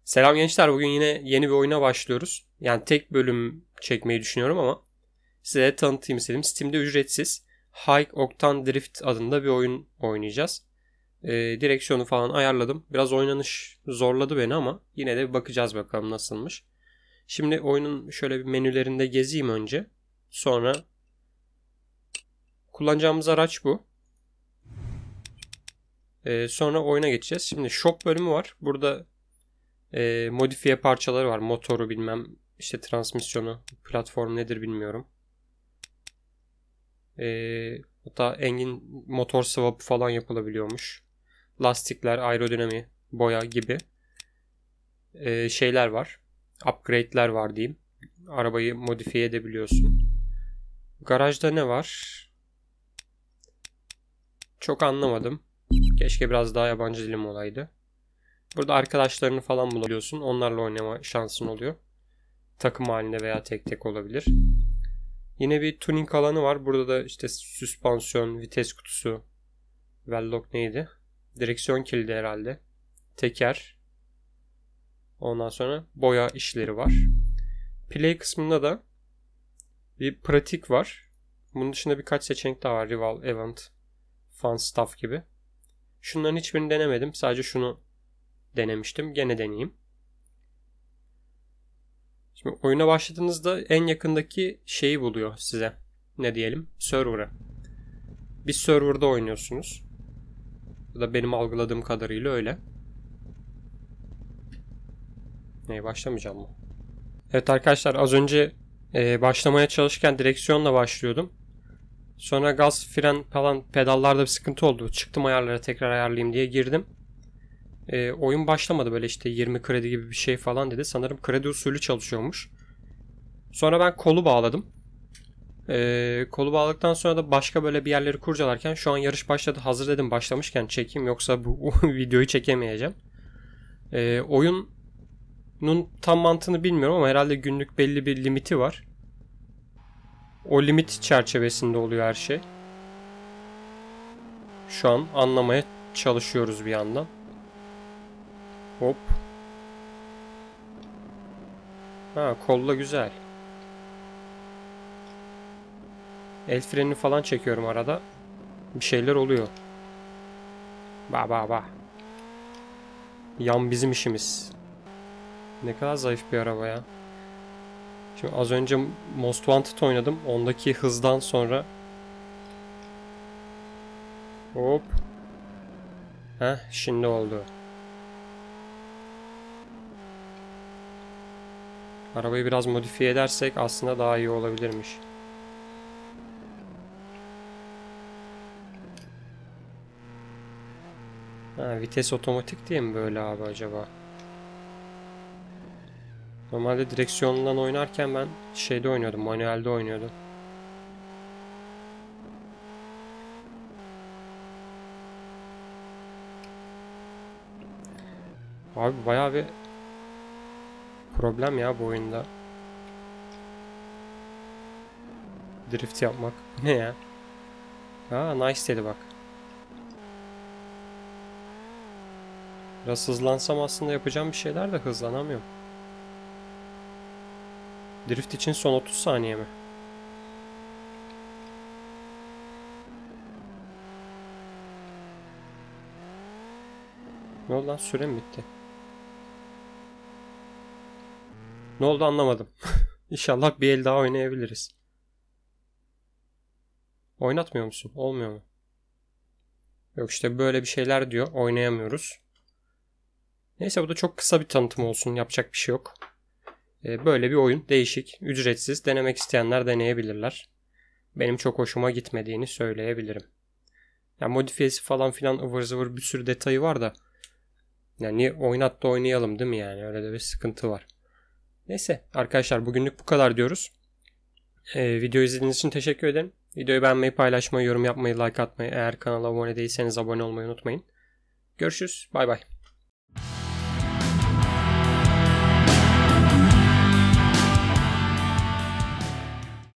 Selam gençler, bugün yine yeni bir oyuna başlıyoruz. Yani tek bölüm çekmeyi düşünüyorum ama size tanıtayım istedim. Steam'de ücretsiz High Octane Drift adında bir oyun oynayacağız. Direksiyonu falan ayarladım. Biraz oynanış zorladı beni ama yine de bir bakacağız bakalım nasılmış. Şimdi oyunun şöyle bir menülerinde gezeyim önce. Sonra kullanacağımız araç bu. Sonra oyuna geçeceğiz. Şimdi shop bölümü var. Burada modifiye parçaları var. Motoru bilmem işte transmisyonu, platform nedir bilmiyorum. Hatta engine motor swap falan yapılabiliyormuş. Lastikler, aerodinami, boya gibi şeyler var. Upgrade'ler var diyeyim. Arabayı modifiye edebiliyorsun. Garajda ne var? Çok anlamadım. Keşke biraz daha yabancı dilim olaydı. Burada arkadaşlarını falan bulabiliyorsun. Onlarla oynama şansın oluyor. Takım halinde veya tek tek olabilir. Yine bir tuning alanı var. Burada da işte süspansiyon, vites kutusu, Vellock neydi? Direksiyon kilidi herhalde. Teker. Ondan sonra boya işleri var. Play kısmında da bir pratik var. Bunun dışında birkaç seçenek daha var. Rival, Event, Fun Stuff gibi. Şunların hiçbirini denemedim. Sadece şunu denemiştim. Gene deneyeyim. Şimdi oyuna başladığınızda en yakındaki şeyi buluyor size. Ne diyelim? Server'ı. Bir server'da oynuyorsunuz. Bu da benim algıladığım kadarıyla öyle. Neye başlamayacağım mı? Evet arkadaşlar, az önce başlamaya çalışırken direksiyonla başlıyordum. Sonra gaz, fren falan pedallarda bir sıkıntı oldu. Çıktım ayarlara, tekrar ayarlayayım diye girdim. Oyun başlamadı, böyle işte 20 kredi gibi bir şey falan dedi. Sanırım kredi usulü çalışıyormuş. Sonra ben kolu bağladım. Kolu bağladıktan sonra da başka böyle bir yerleri kurcalarken şu an yarış başladı. Hazır dedim, başlamışken çekeyim, yoksa bu videoyu çekemeyeceğim. Oyunun tam mantığını bilmiyorum ama herhalde günlük belli bir limiti var. O limit çerçevesinde oluyor her şey. Şu an anlamaya çalışıyoruz bir yandan. Hop. Ha, kolla güzel. El frenini falan çekiyorum arada. Bir şeyler oluyor. Ba ba ba. Yan bizim işimiz. Ne kadar zayıf bir araba ya. Şimdi az önce Most Wanted oynadım. Ondaki hızdan sonra. Hop. Heh, şimdi oldu. Arabayı biraz modifiye edersek aslında daha iyi olabilirmiş. Ha, vites otomatik diye mi böyle abi acaba? Normalde direksiyondan oynarken ben şeyde oynuyordum, manuelde oynuyordum. Abi bayağı bir problem ya bu oyunda. Drift yapmak. Ne ya? Ha, nice dedi bak. Biraz hızlansam aslında yapacağım bir şeyler de hızlanamıyorum. Drift için son 30 saniye mi? Ne oldu lan, süre mi bitti? Ne oldu anlamadım. İnşallah bir el daha oynayabiliriz. Oynatmıyor musun? Olmuyor mu? Yok işte böyle bir şeyler diyor. Oynayamıyoruz. Neyse, bu da çok kısa bir tanıtım olsun. Yapacak bir şey yok. Böyle bir oyun. Değişik. Ücretsiz. Denemek isteyenler deneyebilirler. Benim çok hoşuma gitmediğini söyleyebilirim. Yani modifiyesi falan filan ıvır zıvır bir sürü detayı var da. Yani oynat da oynayalım değil mi yani? Öyle de bir sıkıntı var. Neyse arkadaşlar, bugünlük bu kadar diyoruz. Video izlediğiniz için teşekkür ederim. Videoyu beğenmeyi, paylaşmayı, yorum yapmayı, like atmayı, eğer kanala abone değilseniz abone olmayı unutmayın. Görüşürüz. Bay bay.